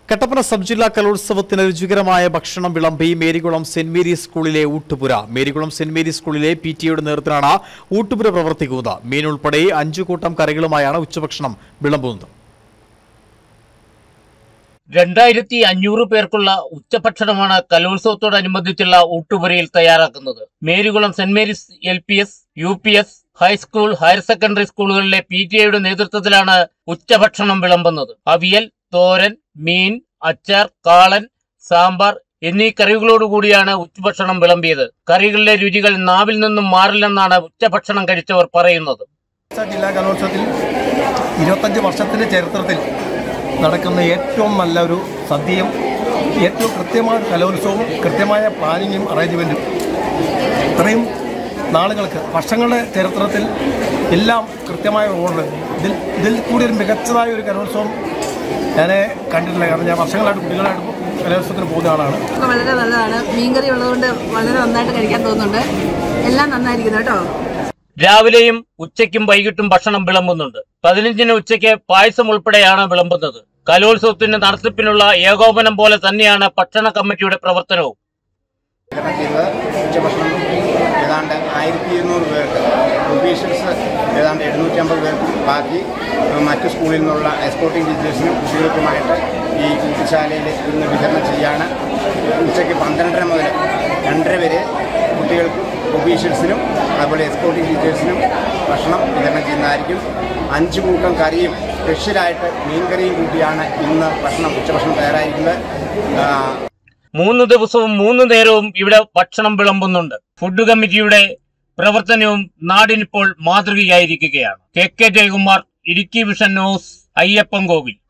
Kattappana sub ജില്ലാ കലോത്സവത്തിന് രുചികരമായ ഭക്ഷണം വിളമ്പി മേരികുളം സെന്റ് മേരീസ് സ്കൂളിലെ ഊട്ടുപുര. മേരികുളം സെന്റ് മേരീസ് സ്കൂളിലെ PTA-യുടെ നേതൃത്വത്തിലാണ് ഊട്ടുപുര പ്രവർത്തിക്കുന്നത്. മീൻ ഉൾപ്പെടെ 5 കൂട്ടം കറികളുമായാണ് ഉച്ചഭക്ഷണം വിളമ്പുന്നത്. 2500 പേർക്കുള്ള ഉച്ചഭക്ഷണമാണ് കലോത്സവത്തോടനുബന്ധിച്ചുള്ള ഊട്ടുപുരയിൽ തയ്യാറാക്കുന്നത്. Marykulam saint Mary's LPS, UPS, high school, higher secondary സ്കൂളുകളിലെ PTA-യുടെ നേതൃത്വത്തിലാണ് ഉച്ചഭക്ഷണം വിളമ്പുന്നത്. അവിയൽ, തോരൻ, മീൻ, അച്ചാർ, കാളൻ, സാമ്പാർ എന്നീ കറികളോടുകൂടിയാണ് ഉച്ചഭക്ഷണം വിളമ്പിയത്. കറികളിലെ രുചികൾ നാവിൽ നിന്നും മാറില്ലെന്നാണ് ഉച്ചഭക്ഷണം കഴിച്ചവർ പറയുന്നത്. ജില്ലാ കലോത്സവത്തിൽ 25 വർഷത്തിന്റെ ചരിത്രത്തിൽ നടക്കുന്ന ഏറ്റവും നല്ലൊരു സദ്യയും ഏറ്റവും കൃത്യമായ കലോത്സവവും കൃത്യമായ പ്ലാനിങ്ങും അറേഞ്ച്മെൻറ്റും ഇത്രയും നാളുകൾക്ക് വർഷങ്ങളുടെ ചരിത്രത്തിൽ എല്ലാം കൃത്യമായ ഓർഡർ ഇതിൽ കൂടി ഒരു മികച്ചതായ ഒരു കലോത്സവം ഞാൻ കണ്ടിട്ടില്ല. കാരണം ഞാൻ വർഷങ്ങളായിട്ട് കുട്ടികളായിട്ട് കലോത്സവത്തിന് പോകുന്ന ആളാണ്. വളരെ നല്ലതാണ്. മീൻകറി ഉള്ളതുകൊണ്ട് വളരെ നന്നായിട്ട് കഴിക്കാൻ തോന്നുന്നുണ്ട്. എല്ലാം നന്നായിരിക്കുന്നു കേട്ടോ. രാവിലെയും ഉച്ചയ്ക്കും വൈകിട്ടും ഭക്ഷണം വിളമ്പുന്നുണ്ട്. 15-ന് ഉച്ചയ്ക്ക് പായസം ഉൾപ്പെടെയാണ് വിളമ്പുന്നത്. കലോത്സവത്തിന്റെ നടത്തിപ്പിനുള്ള ഏകോപനം പോലെ തന്നെയാണ് ഭക്ഷണ കമ്മിറ്റിയുടെ പ്രവർത്തനവും. ഉച്ചഭക്ഷണം ഏതാണ്ട് 1200 പേർക്ക്, ഒഫീഷ്യൽസ് ഏതാണ്ട് 750 പേർക്ക്, ബാക്കി മറ്റ് സ്കൂളിൽ നിന്നുള്ള എസ്കോർട്ടിംഗ് ടീച്ചേഴ്സിനും കുട്ടികൾക്കുമായിട്ട് ഈ കൂട്ടുശാലയിൽ ഇന്ന് വിതരണം ചെയ്യാണ്. ഉച്ചയ്ക്ക് 12:30 മുതൽ 2:30 വരെ കുട്ടികൾക്കും ഒഫീഷ്യൽസിനും അതുപോലെ എസ്കോർട്ടിംഗ് ടീച്ചേഴ്സിനും ഭക്ഷണം വിതരണം ചെയ്യുന്നതായിരിക്കും. 5 കൂട്ടം കറിയും സ്പെഷ്യലായിട്ട് മീൻകറിയും കൂട്ടിയാണ് ഇന്ന് ഉച്ചഭക്ഷണം തയ്യാറായിരിക്കുന്നത്. 3 ദിവസവും 3 നേരവും ഇവിടെ ഭക്ഷണം വിളമ്പുന്നുണ്ട്. ഫുഡ് കമ്മിറ്റിയുടെ പ്രവർത്തനവും നാടിനിപ്പോൾ മാതൃകയായിരിക്കുകയാണ്. KK Jayakumar, Idukki vision news, Ayyappancoil.